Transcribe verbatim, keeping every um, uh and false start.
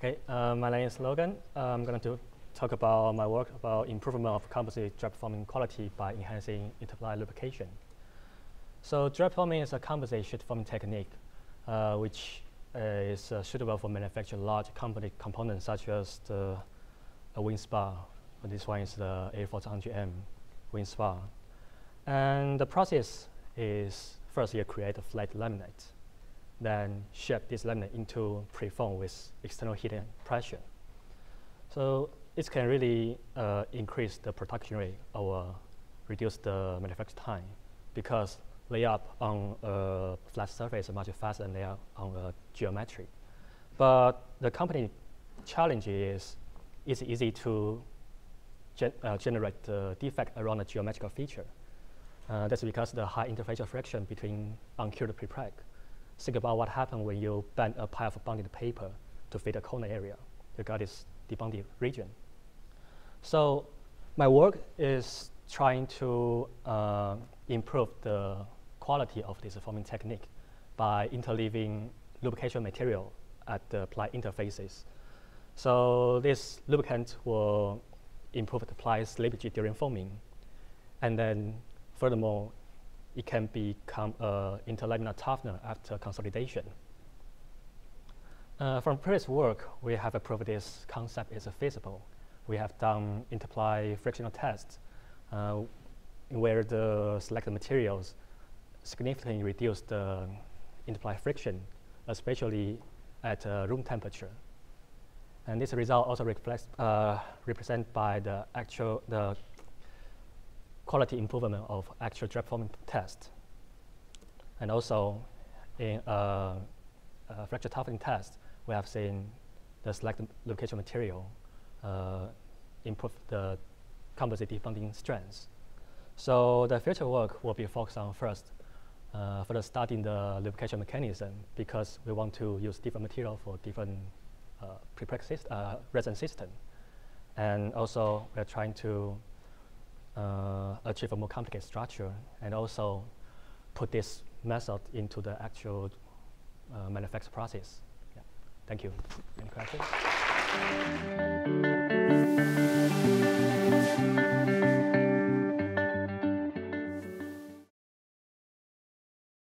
Okay, uh, my name is Logan. Uh, I'm going to talk about my work about improvement of composite drape forming quality by enhancing Interply lubrication. So drape forming is a composite sheet forming technique, uh, which uh, is uh, suitable for manufacturing large composite components such as the a wing spar. This one is the A four hundred M wing spar. And the process is first you create a flat laminate, then shape this laminate into preform with external heat and pressure. So it can really uh, increase the production rate or reduce the manufacture time, because layup on a flat surface is much faster than layup on a geometry. But the company challenge is it's easy to gen uh, generate the defect around a geometrical feature. Uh, that's because the high interfacial friction between uncured prepreg. Think about what happens when you bend a pile of bonded paper to fit a corner area. You got this debonded region. So my work is trying to uh, improve the quality of this forming technique by interleaving lubrication material at the ply interfaces. So this lubricant will improve the ply slippage during forming, and then furthermore, it can become an interlaminar toughener after consolidation. Uh, from previous work, we have proved this concept is feasible. We have done Interply frictional tests uh, where the selected materials significantly reduce the Interply friction, especially at uh, room temperature. And this result also reflects, uh, represented by the actual the quality improvement of actual drape forming test. And also in a, a fracture toughening test, we have seen the selected lubrication material uh, improve the composite defunding strength. So the future work will be focused on first, uh, further studying the lubrication mechanism, because we want to use different material for different uh, prepreg syst uh, resin system. And also we're trying to Uh, achieve a more complicated structure, and also put this method into the actual uh, manufacture process. Yeah. Thank you. Any questions?